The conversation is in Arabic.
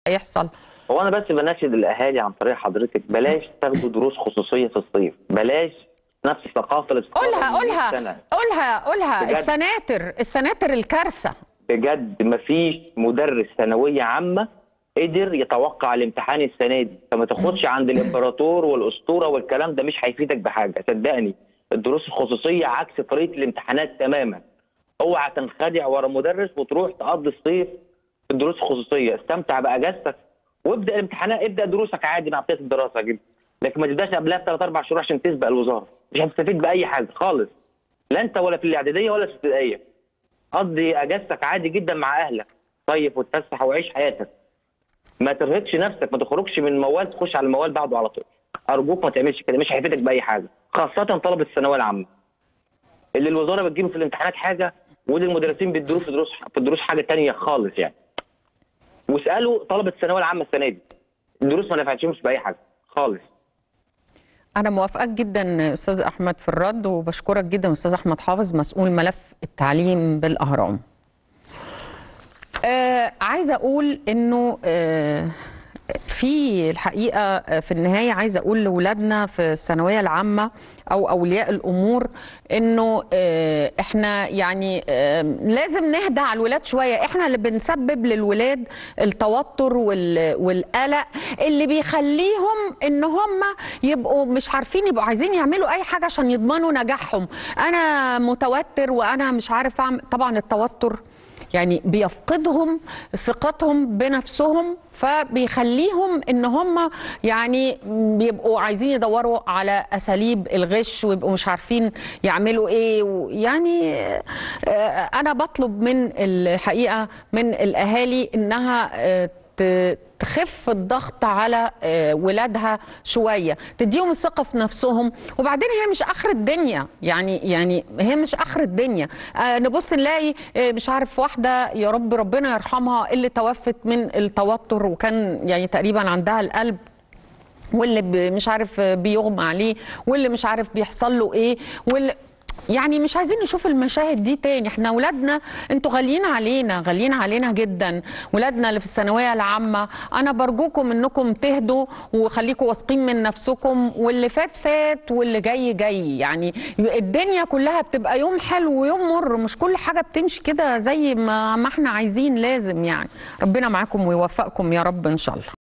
هيحصل؟ هو انا بس بناشد الاهالي عن طريق حضرتك، بلاش تاخدوا دروس خصوصيه في الصيف، بلاش نفس الثقافه اللي قولها السناتر الكارثه. بجد مفيش مدرس ثانويه عامه قدر يتوقع الامتحان السنه دي، فما تاخدش عند الامبراطور والاسطوره والكلام ده، مش هيفيدك بحاجه صدقني. الدروس الخصوصيه عكس طريقه الامتحانات تماما. اوعى تنخدع ورا مدرس وتروح تقضي الصيف في الدروس الخصوصيه، استمتع باجازتك وابدا الامتحانات، ابدا دروسك عادي مع بدايه الدراسه جدا، لكن ما تبداش قبلها ب3 4 شهور عشان تسبق الوزاره، مش هتستفيد باي حاجه خالص، لا انت ولا في الاعداديه ولا في الابتدائيه. قضي اجازتك عادي جدا مع اهلك، صيف واتفسح وعيش حياتك، ما ترهقش نفسك، ما تخرجش من موال تخش على الموال بعده على طول. ارجوك ما تعملش كده، مش هيفيدك باي حاجه، خاصه طلبه الثانويه العامه اللي الوزاره بتجيبه في الامتحانات حاجه واللي المدرسين بيدروه في الدروس حاجه ثانيه خالص يعني. واسالوا طلبه الثانويه العامه السنه دي، الدروس ما نفعتهمش باي حاجه خالص. أنا موافقك جدا أستاذ أحمد في الرد، وبشكرك جدا أستاذ أحمد حافظ مسؤول ملف التعليم بالأهرام. عايزة أقول إنه في الحقيقة في النهاية عايزة أقول لأولادنا في الثانوية العامة أو أولياء الأمور إنه إحنا يعني لازم نهدى على الولاد شوية. إحنا اللي بنسبب للولاد التوتر والقلق اللي بيخليهم إن هم يبقوا مش عارفين، يبقوا عايزين يعملوا أي حاجة عشان يضمنوا نجاحهم. أنا متوتر وأنا مش عارف أعمل. طبعا التوتر يعني بيفقدهم ثقتهم بنفسهم، فبيخليهم ان هم يعني بيبقوا عايزين يدوروا على اساليب الغش ويبقوا مش عارفين يعملوا ايه. يعني انا بطلب من الحقيقه من الاهالي انها تخف الضغط على ولادها شويه، تديهم الثقه في نفسهم. وبعدين هي مش اخر الدنيا، يعني هي مش اخر الدنيا. نبص نلاقي مش عارف واحده يا رب ربنا يرحمها اللي توفت من التوتر، وكان يعني تقريبا عندها القلب، واللي مش عارف بيغمى عليه، واللي مش عارف بيحصل له ايه، واللي يعني مش عايزين نشوف المشاهد دي تاني. احنا ولادنا انتوا غاليين علينا جدا، ولادنا اللي في الثانويه العامه. انا برجوكم انكم تهدوا وخليكم واثقين من نفسكم، واللي فات فات واللي جاي جاي. يعني الدنيا كلها بتبقى يوم حلو ويوم مر، مش كل حاجه بتمشي كده زي ما احنا عايزين. لازم يعني ربنا معاكم ويوفقكم يا رب ان شاء الله.